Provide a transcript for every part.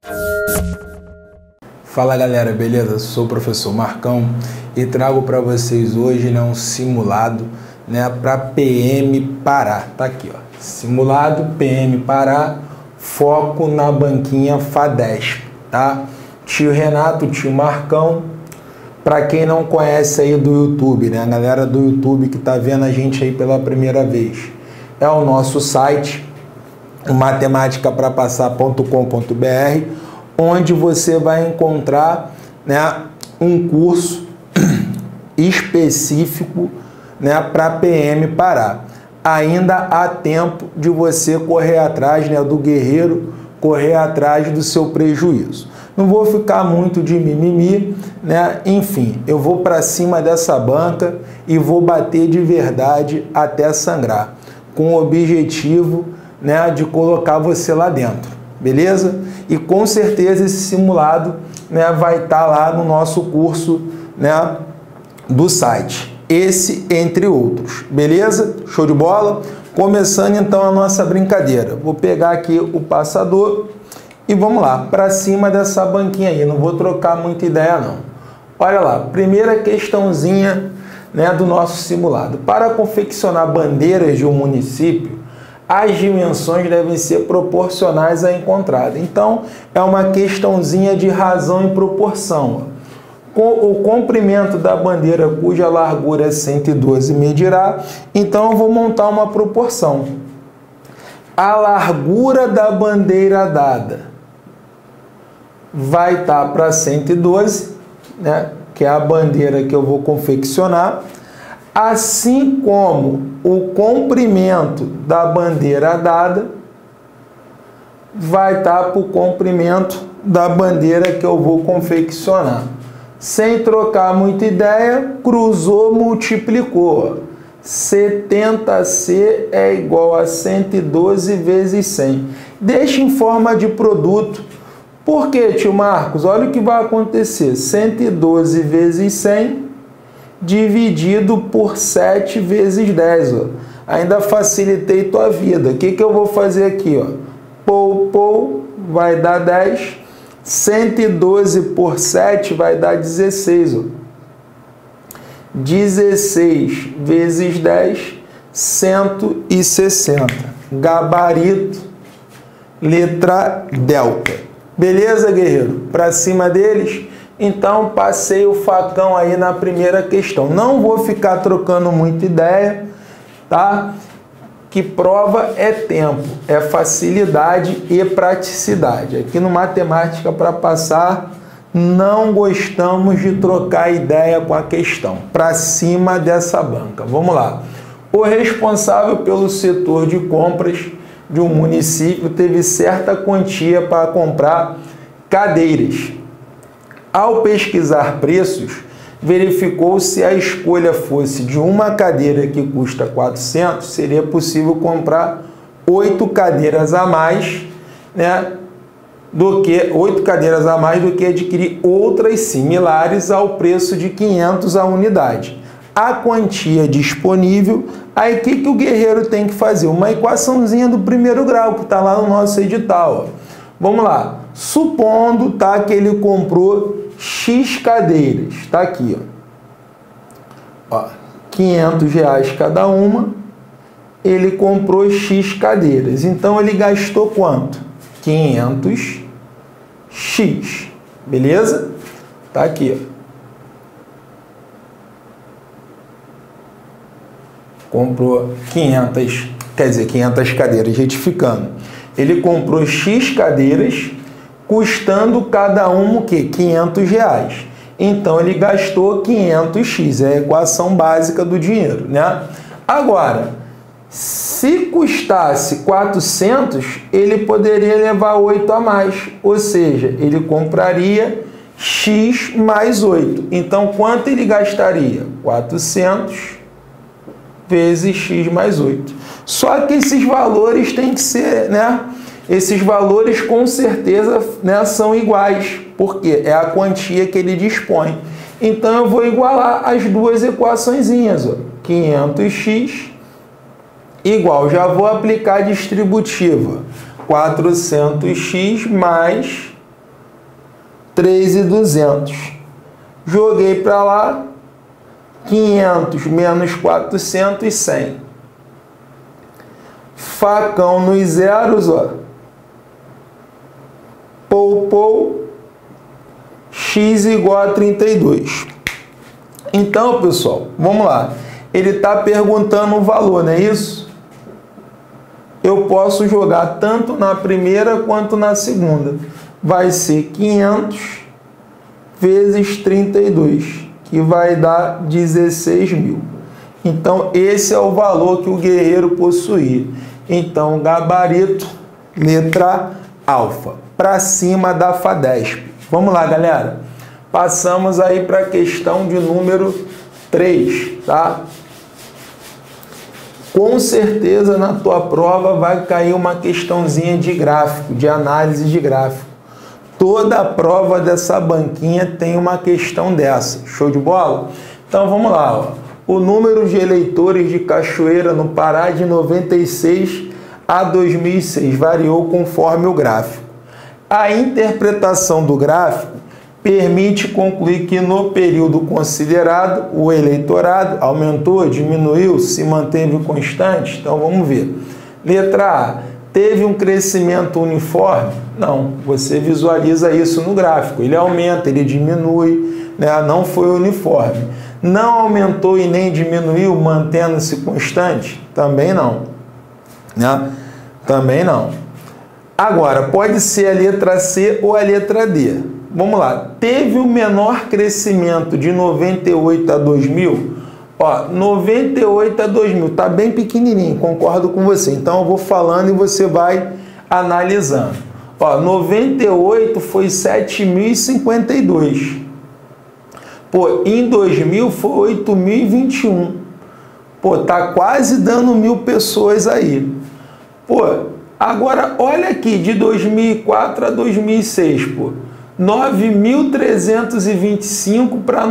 Fala galera, beleza? Sou o professor Marcão e trago para vocês hoje um simulado para PM Pará. Tá aqui, ó. Simulado PM Pará, foco na banquinha FADESP, tá? Tio Renato, tio Marcão. Para quem não conhece aí do YouTube, a galera do YouTube que tá vendo a gente aí pela primeira vez, é o nosso site, matemáticaprapassar.com.br, onde você vai encontrar um curso específico para PM Pará. Ainda há tempo de você correr atrás do guerreiro, correr atrás do seu prejuízo. Não vou ficar muito de mimimi, enfim, eu vou para cima dessa banca e vou bater de verdade até sangrar, com o objetivo de colocar você lá dentro, beleza? E com certeza esse simulado vai estar lá no nosso curso do site, esse entre outros, beleza? Show de bola? Começando então a nossa brincadeira, vou pegar aqui o passador e vamos lá, para cima dessa banquinha aí, não vou trocar muita ideia não. Olha lá, primeira questãozinha do nosso simulado. Para confeccionar bandeiras de um município, as dimensões devem ser proporcionais à encontrada. Então, é uma questãozinha de razão e proporção. O comprimento da bandeira cuja largura é 112 medirá, então eu vou montar uma proporção. A largura da bandeira dada vai estar para 112, que é a bandeira que eu vou confeccionar, assim como o comprimento da bandeira dada vai estar para o comprimento da bandeira que eu vou confeccionar. Sem trocar muita ideia, cruzou, multiplicou. 70C é igual a 112 vezes 100. Deixa em forma de produto. Por quê, tio Marcos? Olha o que vai acontecer. 112 vezes 100 dividido por 7 vezes 10. Ó. Ainda facilitei tua vida. O que eu vou fazer aqui? Ó? Pou, vai dar 10. 112 por 7 vai dar 16. Ó. 16 vezes 10, 160. Gabarito, letra delta. Beleza, guerreiro? Para cima deles? Então, passei o facão aí na primeira questão. Não vou ficar trocando muita ideia, tá? Que prova é tempo, é facilidade e praticidade. Aqui no Matemática para Passar, não gostamos de trocar ideia com a questão. Para cima dessa banca. Vamos lá. O responsável pelo setor de compras de um município teve certa quantia para comprar cadeiras. Ao pesquisar preços, verificou se a escolha fosse de uma cadeira que custa 400, seria possível comprar 8 cadeiras a mais, do que adquirir outras similares ao preço de 500 a unidade. A quantia disponível, aí o que o guerreiro tem que fazer? Uma equaçãozinha do primeiro grau, que está lá no nosso edital. Ó. Vamos lá. Supondo que ele comprou X cadeiras. Está aqui. Ó. R$500 cada uma. Ele comprou X cadeiras. Então, ele gastou quanto? 500X. Beleza? Está aqui. Ó. Comprou 500 cadeiras, retificando. Ele comprou X cadeiras, custando cada uma o quê? R$500. Então, ele gastou 500X, é a equação básica do dinheiro, Agora, se custasse 400, ele poderia levar 8 a mais, ou seja, ele compraria X mais 8. Então, quanto ele gastaria? 400 vezes X mais 8. Só que esses valores têm que ser, Esses valores com certeza são iguais, porque é a quantia que ele dispõe. Então eu vou igualar as duas equaçõezinhas, 500x igual, já vou aplicar a distributiva, 400x mais 3.200. Joguei para lá, 500 menos 400, 100. Facão nos zeros, ó. Pou, x igual a 32. Então, pessoal, vamos lá. Ele está perguntando o valor, não é isso? Eu posso jogar tanto na primeira quanto na segunda. Vai ser 500 vezes 32, que vai dar 16.000. Então, esse é o valor que o guerreiro possuía. Então, gabarito, letra alfa, para cima da FADESP. Vamos lá, galera. Passamos aí para a questão de número 3, tá? Com certeza na tua prova vai cair uma questãozinha de gráfico, de análise de gráfico. Toda a prova dessa banquinha tem uma questão dessa. Show de bola? Então vamos lá, ó. O número de eleitores de Cachoeira no Pará de 96 a 2006 variou conforme o gráfico. A interpretação do gráfico permite concluir que no período considerado o eleitorado aumentou, diminuiu, se manteve constante. Então vamos ver. Letra A. Teve um crescimento uniforme? Não. Você visualiza isso no gráfico. Ele aumenta, ele diminui, né? Não foi uniforme. Não aumentou e nem diminuiu, mantendo-se constante? Também não. Né? Também não. Agora, pode ser a letra C ou a letra D. Vamos lá. Teve o menor crescimento de 98 a 2000? Ó, 98 a 2000. Tá bem pequenininho, concordo com você. Então, eu vou falando e você vai analisando. Ó, 98 foi 7.052. Pô, em 2000 foi 8.021. Pô, tá quase dando 1.000 pessoas aí. Pô, agora olha aqui, de 2004 a 2006, pô. 9.325 para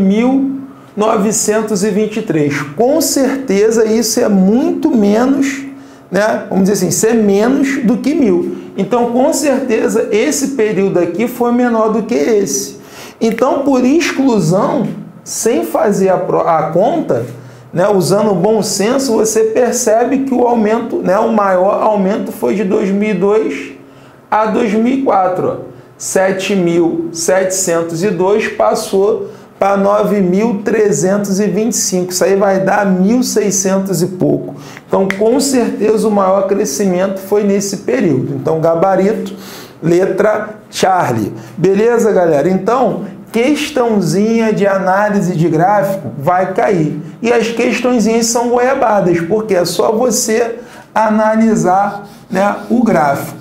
9.923. Com certeza isso é muito menos, né? Vamos dizer assim, isso é menos do que 1.000. Então, com certeza, esse período aqui foi menor do que esse. Então, por exclusão, sem fazer a conta, né, usando o bom senso, você percebe que o aumento, né, o maior aumento foi de 2002 a 2004. Ó. 7.702 passou para 9.325. Isso aí vai dar 1.600 e pouco. Então, com certeza, o maior crescimento foi nesse período. Então, gabarito, letra Charlie. Beleza, galera? Então, questãozinha de análise de gráfico vai cair. E as questõezinhas são goiabadas, porque é só você analisar, né, o gráfico.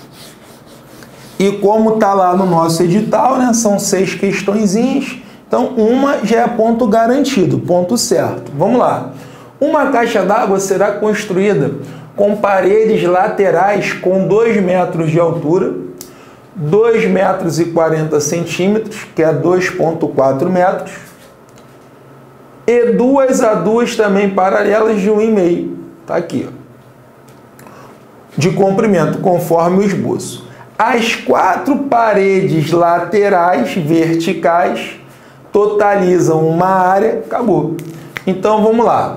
E como está lá no nosso edital, né, são 6 questõezinhas, então uma já é ponto garantido, ponto certo. Vamos lá. Uma caixa d'água será construída com paredes laterais com 2 metros de altura, 2 metros e 40 centímetros, que é 2,4 metros, e 2 a 2 também paralelas de 1,5. Tá aqui, ó, de comprimento, conforme o esboço. As 4 paredes laterais verticais totalizam uma área, acabou. Então vamos lá.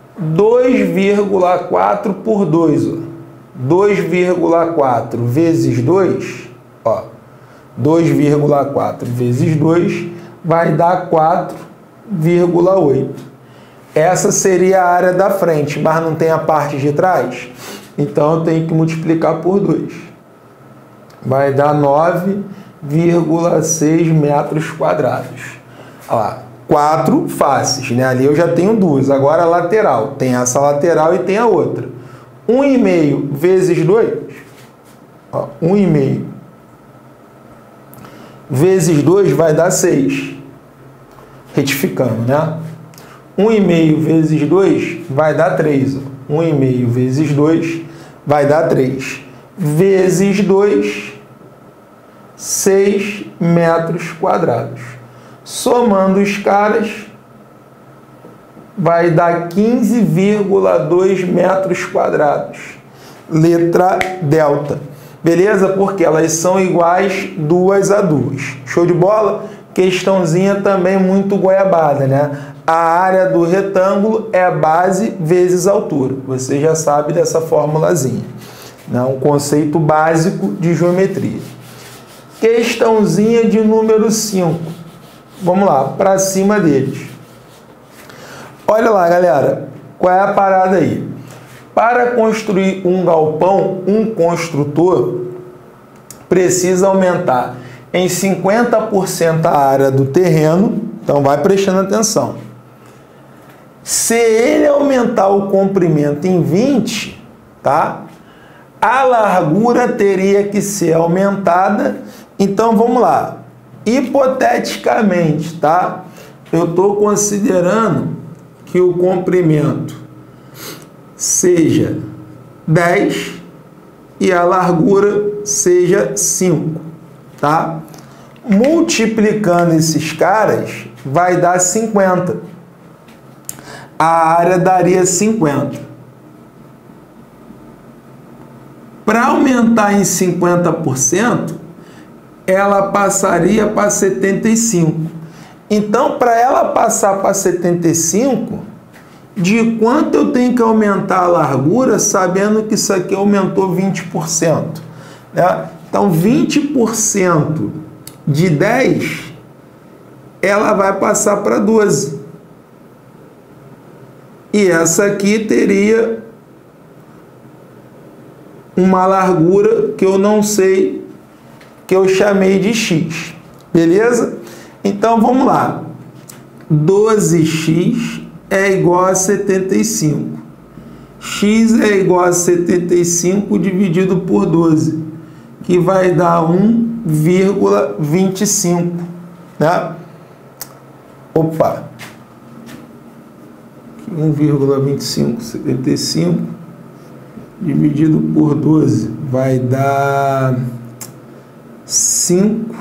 2,4 por 2, ó. 2,4 vezes 2, ó. 2,4 vezes 2 vai dar 4,8. Essa seria a área da frente, mas não tem a parte de trás. Então eu tenho que multiplicar por 2. Vai dar 9,6 metros quadrados. Olha lá, 4 faces, né? Ali eu já tenho 2. Agora a lateral. Tem essa lateral e tem a outra. 1,5 vezes 2. 1,5 vezes 2 vai dar 6. Retificando, né? 1,5 vezes 2 vai dar 3. 1,5 vezes 2 vai dar 3. Vezes 2, 6 metros quadrados. Somando os caras, vai dar 15,2 metros quadrados. Letra delta. Beleza? Porque elas são iguais 2 a 2. Show de bola? Questãozinha também muito goiabada, né? A área do retângulo é a base vezes a altura. Você já sabe dessa formulazinha. Né? Um conceito básico de geometria. Questãozinha de número 5. Vamos lá, para cima deles. Olha lá, galera. Qual é a parada aí? Para construir um galpão, um construtor precisa aumentar em 50% a área do terreno. Então, vai prestando atenção. Se ele aumentar o comprimento em 20, tá? A largura teria que ser aumentada. Então, vamos lá. Hipoteticamente, tá? Eu estou considerando que o comprimento seja 10 e a largura seja 5, tá? Multiplicando esses caras, vai dar 50. A área daria 50. Para aumentar em 50%, ela passaria para 75. Então, para ela passar para 75, de quanto eu tenho que aumentar a largura, sabendo que isso aqui aumentou 20%? Né? Então, 20% de 10, ela vai passar para 12. E essa aqui teria uma largura que eu não sei, que eu chamei de x. Beleza? Então, vamos lá. 12x é igual a 75. X é igual a 75 dividido por 12, que vai dar 1,25. Né? Opa! 1,25, 75 dividido por 12 vai dar 5,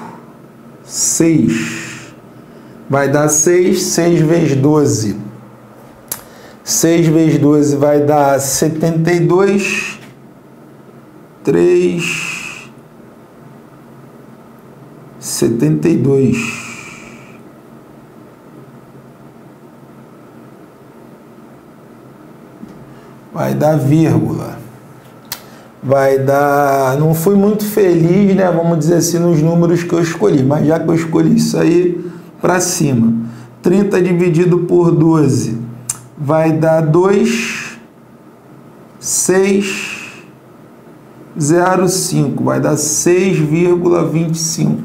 6. Vai dar 6, 6 vezes 12. 6 vezes 12 vai dar 72, 3, 72. Vai dar vírgula. Vai dar... Não fui muito feliz, né? Vamos dizer assim, nos números que eu escolhi. Mas já que eu escolhi isso aí para cima. 30 dividido por 12 vai dar 2, 6, 0,5. Vai dar 6,25.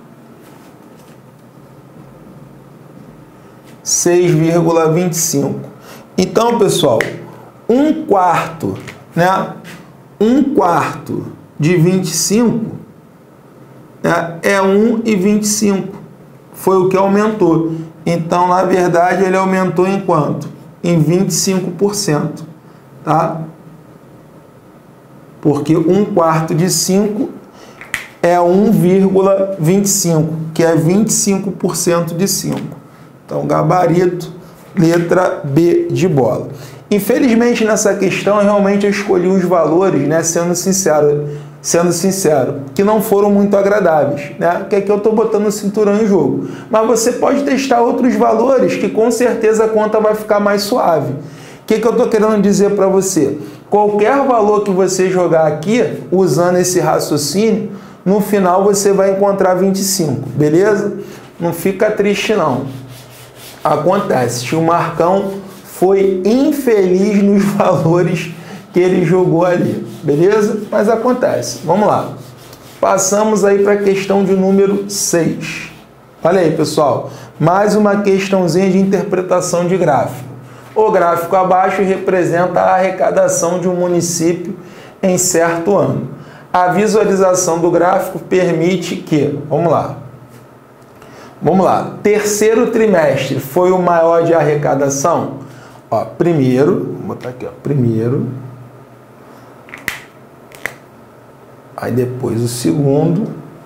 6,25. Então, pessoal, 1/4, né? 1/4 de 25, né? É 1,25. Foi o que aumentou. Então, na verdade, ele aumentou em quanto? Em 25%, tá? Porque 1/4 de 5 é 1,25, que é 25% de 5. Então, gabarito, letra B de bola. Infelizmente, nessa questão, realmente eu escolhi uns valores, né, sendo sincero, que não foram muito agradáveis, né? Porque aqui eu estou botando o cinturão em jogo. Mas você pode testar outros valores que com certeza a conta vai ficar mais suave. O que eu estou querendo dizer para você? Qualquer valor que você jogar aqui, usando esse raciocínio, no final você vai encontrar 25, beleza? Não fica triste não. Acontece, o Marcão foi infeliz nos valores que ele jogou ali, beleza? Mas acontece. Vamos lá. Passamos aí para a questão de número 6. Olha aí, pessoal. Mais uma questãozinha de interpretação de gráfico. O gráfico abaixo representa a arrecadação de um município em certo ano. A visualização do gráfico permite que... Vamos lá. Vamos lá. Terceiro trimestre foi o maior de arrecadação? Ó, primeiro, vou botar aqui, ó, primeiro, aí depois o segundo,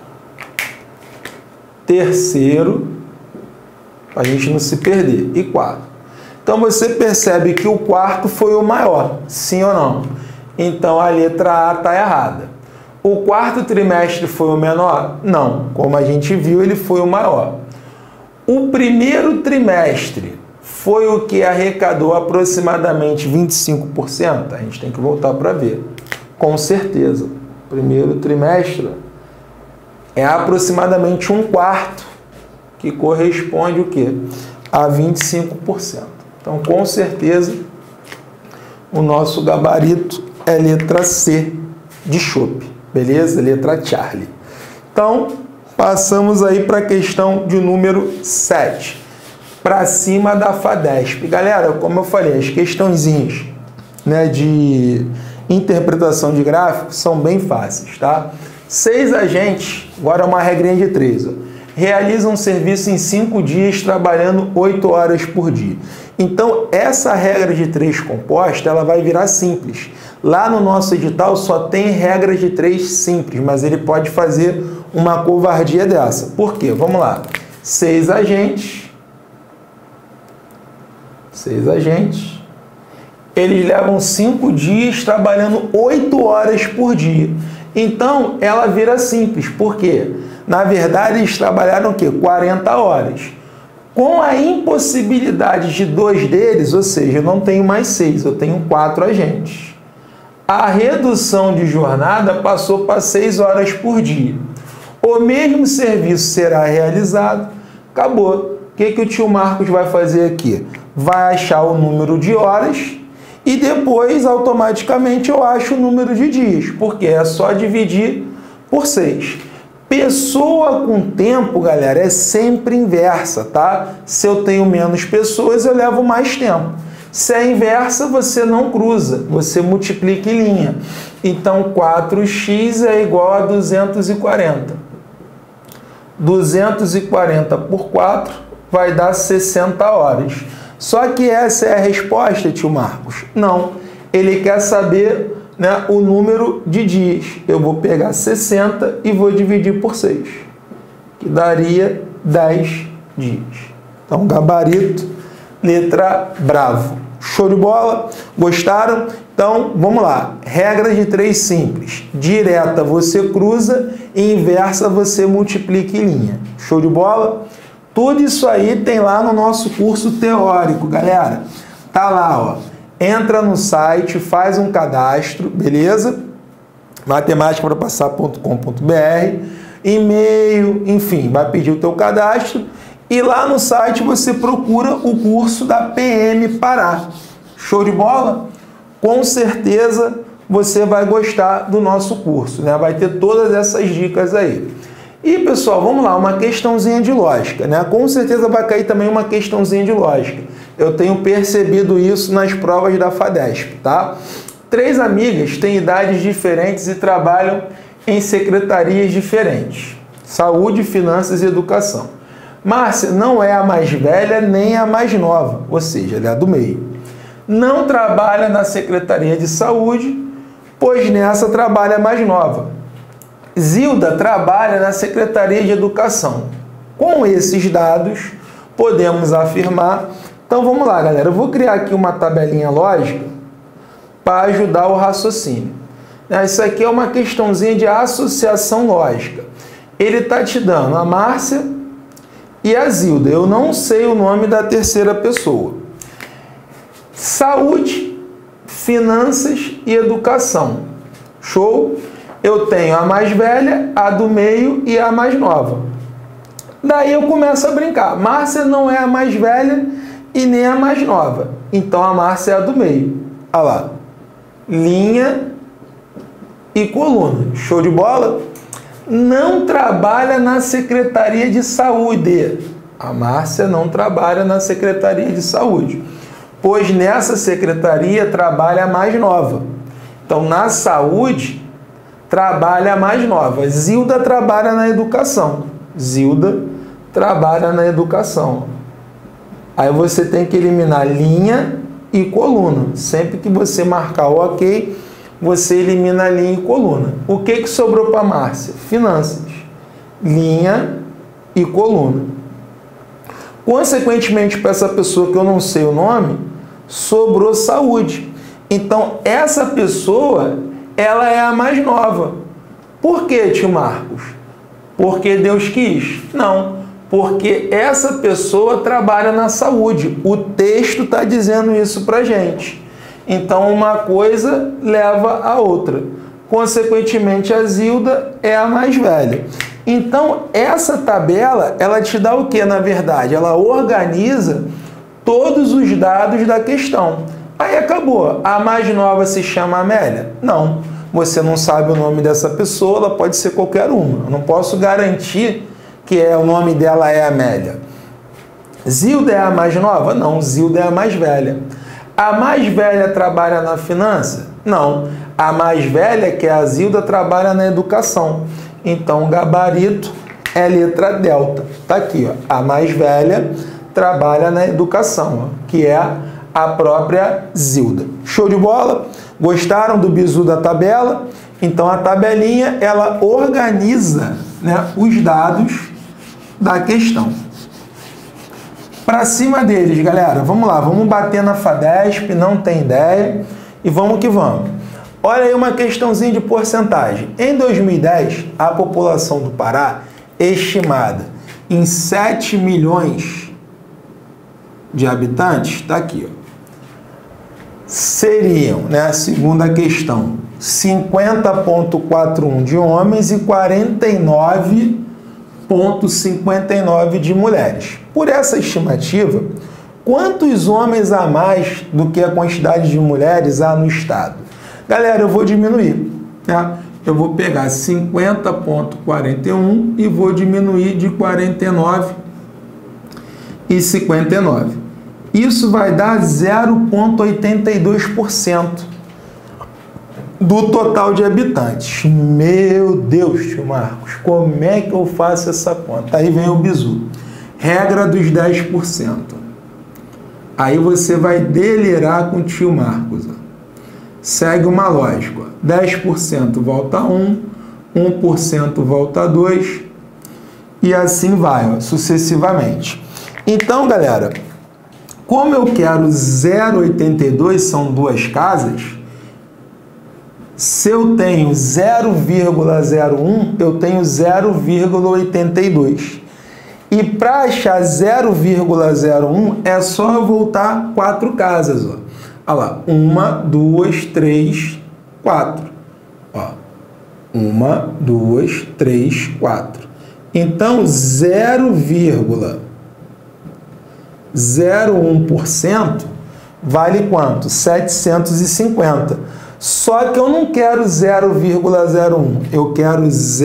terceiro, para a gente não se perder, e quarto. Então você percebe que o quarto foi o maior, sim ou não? Então a letra A está errada. O quarto trimestre foi o menor? Não. Como a gente viu, ele foi o maior. O primeiro trimestre foi o que arrecadou aproximadamente 25%? A gente tem que voltar para ver. Com certeza. Primeiro trimestre é aproximadamente um quarto, que corresponde o quê? A 25%. Então, com certeza, o nosso gabarito é letra C de chope, beleza? Letra Charlie. Então, passamos aí para a questão de número 7, para cima da FADESP. Galera, como eu falei, as questõezinhas, né, de interpretação de gráficos são bem fáceis, tá? 6 agentes, agora é uma regrinha de 3, ó, realizam um serviço em 5 dias, trabalhando 8 horas por dia. Então, essa regra de 3 composta, ela vai virar simples. Lá no nosso edital só tem regra de 3 simples, mas ele pode fazer uma covardia dessa. Por quê? Vamos lá. 6 agentes. Eles levam 5 dias trabalhando 8 horas por dia. Então, ela vira simples. Por quê? Na verdade, eles trabalharam o quê? 40 horas. Com a impossibilidade de 2 deles, ou seja, eu não tenho mais 6, eu tenho 4 agentes. A redução de jornada passou para 6 horas por dia. O mesmo serviço será realizado, acabou. O que o tio Marcos vai fazer aqui? Vai achar o número de horas e depois, automaticamente, eu acho o número de dias, porque é só dividir por 6. Pessoa com tempo, galera, é sempre inversa, tá? Se eu tenho menos pessoas, eu levo mais tempo. Se é inversa, você não cruza, você multiplica em linha. Então, 4x é igual a 240. 240 por 4 vai dar 60 horas. Só que essa é a resposta, tio Marcos? Não. Ele quer saber, né, o número de dias. Eu vou pegar 60 e vou dividir por 6, que daria 10 dias. Então, gabarito, letra bravo. Show de bola? Gostaram? Então, vamos lá. Regra de 3 simples. Direta você cruza e inversa você multiplica em linha. Show de bola? Tudo isso aí tem lá no nosso curso teórico, galera. Tá lá, ó. Entra no site, faz um cadastro, beleza? Matemática-para-passar.com.br, e-mail, enfim, vai pedir o teu cadastro e lá no site você procura o curso da PM Pará. Show de bola? Com certeza você vai gostar do nosso curso, né? Vai ter todas essas dicas aí. E, pessoal, vamos lá, uma questãozinha de lógica, né? Com certeza vai cair também uma questãozinha de lógica. Eu tenho percebido isso nas provas da FADESP, tá? 3 amigas têm idades diferentes e trabalham em secretarias diferentes. Saúde, finanças e educação. Márcia não é a mais velha nem a mais nova, ou seja, ela é a do meio. Não trabalha na secretaria de saúde, pois nessa trabalha a mais nova. Zilda trabalha na Secretaria de Educação. Com esses dados, podemos afirmar... Então, vamos lá, galera. Eu vou criar aqui uma tabelinha lógica para ajudar o raciocínio. Isso aqui é uma questãozinha de associação lógica. Ele está te dando a Márcia e a Zilda. Eu não sei o nome da terceira pessoa. Saúde, finanças e educação. Show? Eu tenho a mais velha, a do meio e a mais nova. Daí eu começo a brincar. Márcia não é a mais velha e nem a mais nova. Então a Márcia é a do meio. Olha lá. Linha e coluna. Show de bola? Não trabalha na Secretaria de Saúde. A Márcia não trabalha na Secretaria de Saúde, pois nessa secretaria trabalha a mais nova. Então, na saúde, trabalha a mais nova. Zilda trabalha na educação. Zilda trabalha na educação. Aí você tem que eliminar linha e coluna. Sempre que você marcar o ok, você elimina linha e coluna. O que sobrou para a Márcia? Finanças. Linha e coluna. Consequentemente, para essa pessoa que eu não sei o nome, sobrou saúde. Então, essa pessoa, ela é a mais nova. Por que, tio Marcos? Porque Deus quis? Não, porque essa pessoa trabalha na saúde. O texto está dizendo isso para a gente. Então, uma coisa leva a outra. Consequentemente, a Zilda é a mais velha. Então, essa tabela, ela te dá o que, na verdade? Ela organiza todos os dados da questão. Aí acabou. A mais nova se chama Amélia? Não. Você não sabe o nome dessa pessoa, ela pode ser qualquer uma. Eu não posso garantir que o nome dela é Amélia. Zilda é a mais nova? Não, Zilda é a mais velha. A mais velha trabalha na finança? Não. A mais velha, que é a Zilda, trabalha na educação. Então, o gabarito é letra delta. Tá aqui, ó. A mais velha trabalha na educação, ó, que é a própria Zilda. Show de bola? Gostaram do bizu da tabela? Então, a tabelinha, ela organiza, né, os dados da questão. Para cima deles, galera, vamos lá, vamos bater na FADESP, não tem ideia, e vamos que vamos. Olha aí uma questãozinha de porcentagem. Em 2010, a população do Pará, estimada em 7 milhões de habitantes, está aqui, ó, seriam, né, segundo a questão, 50,41 de homens e 49,59 de mulheres. Por essa estimativa, quantos homens a mais do que a quantidade de mulheres há no estado? Galera, eu vou diminuir, né? Eu vou pegar 50,41 e vou diminuir de 49,59. Isso vai dar 0,82% do total de habitantes. Meu Deus, tio Marcos, como é que eu faço essa conta? Aí vem o bizu. Regra dos 10%. Aí você vai delirar com o tio Marcos. Ó. Segue uma lógica. 10% volta 1, 1% volta 2 e assim vai, ó, sucessivamente. Então, galera, como eu quero 0,82, são duas casas, se eu tenho 0,01, eu tenho 0,82. E para achar 0,01 é só eu voltar 4 casas. Ó. Olha lá, 1, 2, 3, 4. Ó, 1, 2, 3, 4. Então, 0,01% vale quanto? 750. Só que eu não quero 0,01, eu quero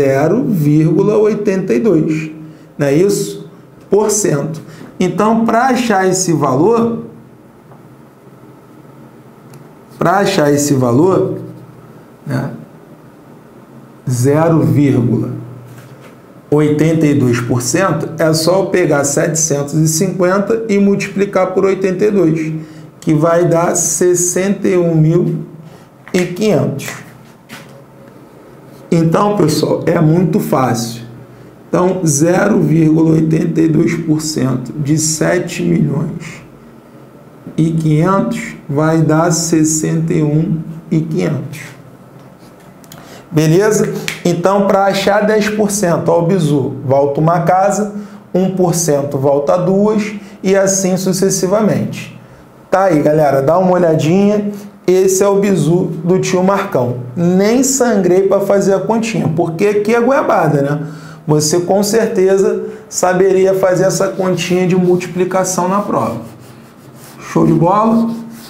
0,82. Não é isso? Por cento. Então, para achar esse valor, né, 0,82%, é só eu pegar 750 e multiplicar por 82, que vai dar 61.500. Então, pessoal, é muito fácil. Então, 0,82% de 7.500.000 vai dar 61.500. Beleza? Então, para achar 10%, ó, o bizu, volta uma casa, 1% volta 2 e assim sucessivamente. Tá aí, galera, dá uma olhadinha. Esse é o bizu do tio Marcão. Nem sangrei para fazer a continha, porque aqui é goiabada, né? Você com certeza saberia fazer essa continha de multiplicação na prova. Show de bola?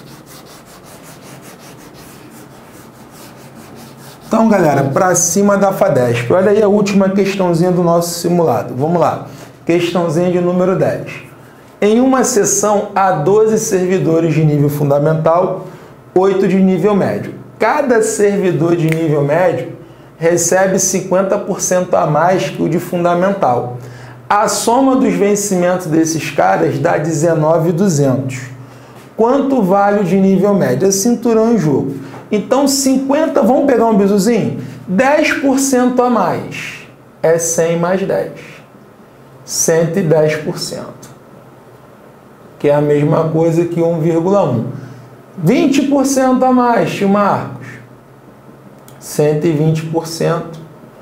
Então, galera, para cima da FADESP. Olha aí a última questãozinha do nosso simulado. Vamos lá. Questãozinha de número 10. Em uma sessão, há 12 servidores de nível fundamental, 8 de nível médio. Cada servidor de nível médio recebe 50% a mais que o de fundamental. A soma dos vencimentos desses caras dá 19.200. Quanto vale o de nível médio? É cinturão em jogo. Então, 50, vamos pegar um bizuzinho? 10% a mais é 100 mais 10. 110%. Que é a mesma coisa que 1,1. 20% a mais, tio Marcos. 120%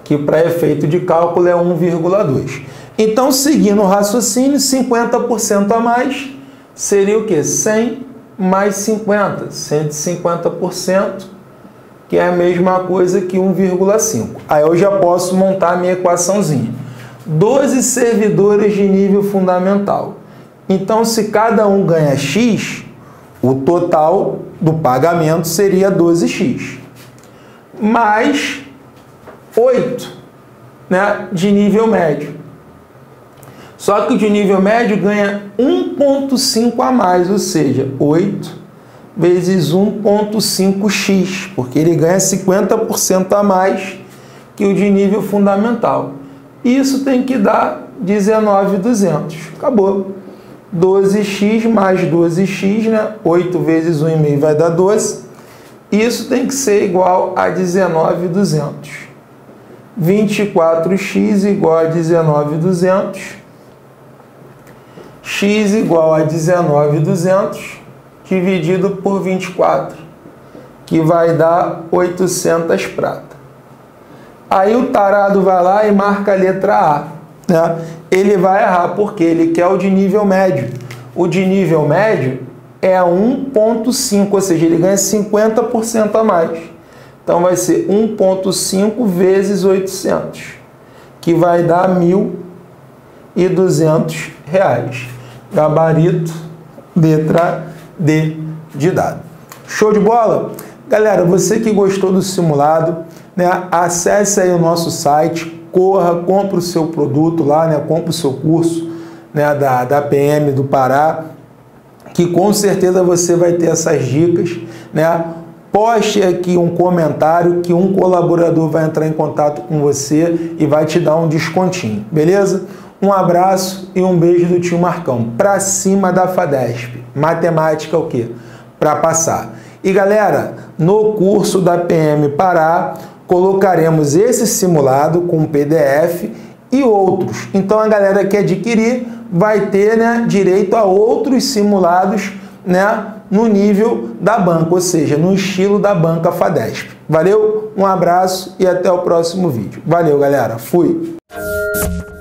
que para efeito de cálculo é 1,2. Então, seguindo o raciocínio, 50% a mais seria o quê? 100 mais 50, 150%, que é a mesma coisa que 1,5. Aí eu já posso montar a minha equaçãozinha. 12 servidores de nível fundamental. Então, se cada um ganha X, o total do pagamento seria 12x. Mais 8, né, de nível médio. Só que o de nível médio ganha 1,5 a mais, ou seja, 8 vezes 1,5x, porque ele ganha 50% a mais que o de nível fundamental. Isso tem que dar 19.200. Acabou. 12x mais 12x, né? 8 vezes 1,5 vai dar 12. Isso tem que ser igual a 19.200. 24x igual a 19.200. X igual a 19.200 dividido por 24, que vai dar 800 prata. Aí o tarado vai lá e marca a letra A, né? Ele vai errar porque ele quer o de nível médio. O de nível médio é 1,5, ou seja, ele ganha 50% a mais. Então vai ser 1,5 vezes 800, que vai dar R$ 1.200. Gabarito, letra D de dado. Show de bola? Galera, você que gostou do simulado, né, acesse aí o nosso site, corra, compre o seu produto lá, né, compre o seu curso, né, da PM do Pará, que com certeza você vai ter essas dicas, né? Poste aqui um comentário que um colaborador vai entrar em contato com você e vai te dar um descontinho, beleza? Um abraço e um beijo do tio Marcão. Pra cima da FADESP. Matemática o quê? Para passar. E galera, no curso da PM Pará, colocaremos esse simulado com PDF e outros. Então a galera que adquirir vai ter, né, direito a outros simulados, né, no nível da banca, ou seja, no estilo da banca FADESP. Valeu, um abraço e até o próximo vídeo. Valeu, galera. Fui!